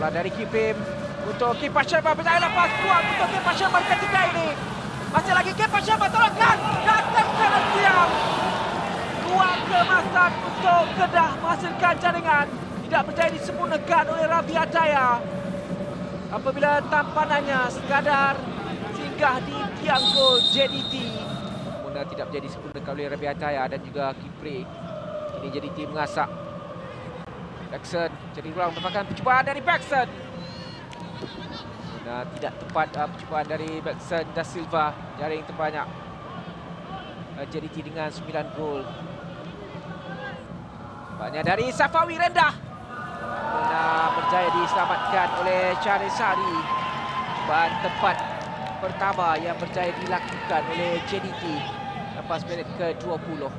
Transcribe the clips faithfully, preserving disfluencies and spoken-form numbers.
dari Kipim untuk Kipas Sherman berjaya lepas kuat untuk Kipas Sherman ketika ini. Masih lagi Kipas Sherman tolongkan dan terkena tiang. Ruang kemasan untuk Kedah menghasilkan jaringan. Tidak berjaya disempurnakan oleh Rabia Daya. Apabila tampanannya sekadar singgah di tiang gol J D T. Namun tidak berjaya disempurnakan oleh Rabia Daya dan juga Kipri. Ini J D T mengasak. Baxen jadi ruang merupakan percubaan dari Baxen. Nah, tidak tepat uh, percubaan dari Baxen da Silva. Jaring terbanyak uh, J D T dengan sembilan gol. Banyak dari Safawi rendah. Nah, berjaya diselamatkan oleh Charisari. Percubaan tepat pertama yang berjaya dilakukan oleh J D T lepas minit ke dua puluh.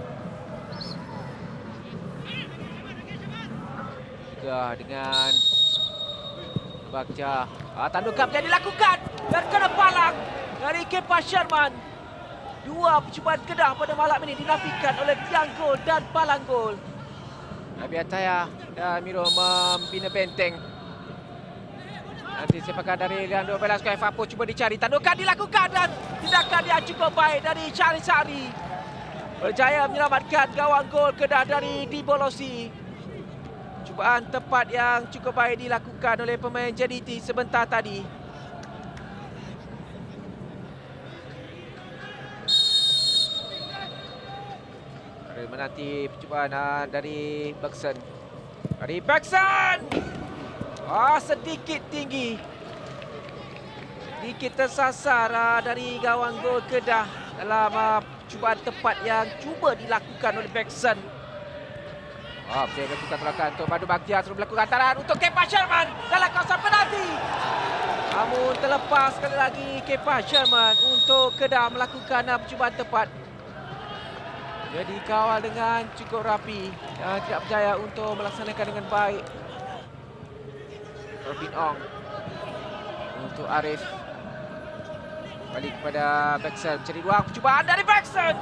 Dengan Bagja, ah, tandukan yang dilakukan dan kena palang dari Kipas Sherman. Dua percubaan Kedah pada malam ini dinafikan oleh tiang gol dan palang gol. Rabia Daya dan Miro membina benteng. Nanti sepakat dari Leandro Velasco. Fapo cuba dicari, tandukan dilakukan dan tindakan yang cukup baik dari Charisari. Berjaya menyelamatkan gawang gol Kedah dari Dibolosi. Cubaan tepat yang cukup baik dilakukan oleh pemain J D T sebentar tadi. Menanti percubaan uh, dari Baxen. Dari Baxen! Ah, sedikit tinggi. Sedikit tersasar uh, dari gawang gol Kedah dalam uh, cubaan tepat yang cuba dilakukan oleh Baxen. Oh, dia melakukan tolakan untuk Madu Bakhtiar sudah melakukan hantaran untuk Kipas Sherman dalam kawasan penalti. Namun terlepas sekali lagi Kipas Sherman untuk Kedah melakukan uh, percubaan tepat. Dia dikawal dengan cukup rapi dan tidak berjaya untuk melaksanakan dengan baik. Robin Ong untuk Arif. Balik kepada Baxen, cari ruang percubaan dari Baxen.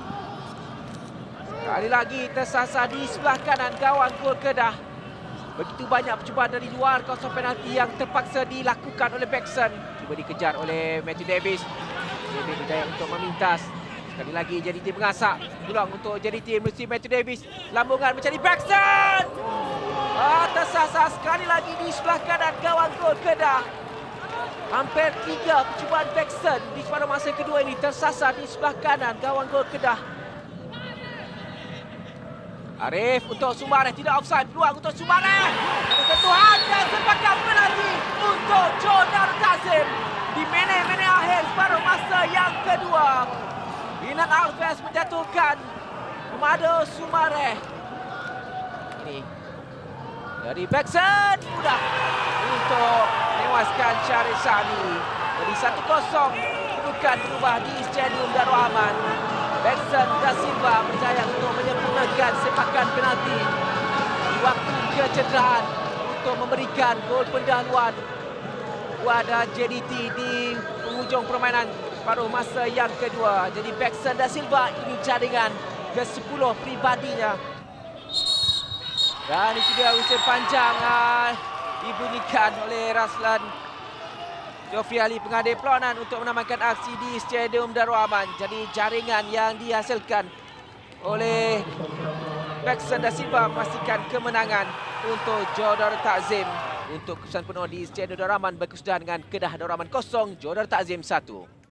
Sekali lagi tersasar di sebelah kanan gawang gol Kedah. Begitu banyak percubaan dari luar kawasan penalti yang terpaksa dilakukan oleh Baxen. Cuba dikejar oleh Matthew Davis. Davis berjaya untuk memintas. Sekali lagi J D T mengasak. Peluang untuk J D T melalui Matthew Davis. Lambungan mencari Baxen. Ah, tersasar sekali lagi di sebelah kanan gawang gol Kedah. Hampir tiga percubaan Baxen di separuh masa kedua ini tersasar di sebelah kanan gawang gol Kedah. Arif untuk Sumareh, tidak offside. Peluang untuk Sumareh. Ada sentuhan dan sepakat penalti untuk Jodar Tazim. Di menit-menit akhir separuh masa yang kedua. Inan Alves menjatuhkan Mado Sumareh. Ini dari Baxen mudah untuk menewaskan Charisari. Jadi satu kosong bukan berubah di Stadium Darul Aman. Baxen da Silva berjaya untuk menyempurnakan sepakan penalti di waktu kecederaan untuk memberikan gol pendahuluan kepada J D T di penghujung permainan paruh masa yang kedua. Jadi Baxen da Silva ini jaringan ke sepuluh pribadinya. Dan itu dia usaha panjang uh, dibunyikan oleh Raslan Jofri Ali, pengadil perlawanan untuk menamakan aksi di Stadium Darul Aman. Jadi jaringan yang dihasilkan oleh Baxen da Silva memastikan kemenangan untuk Jodar Takzim. Untuk keputusan penuh di Stadium Darul Aman berkesudahan dengan Kedah Darul Aman kosong, Jodar Takzim satu.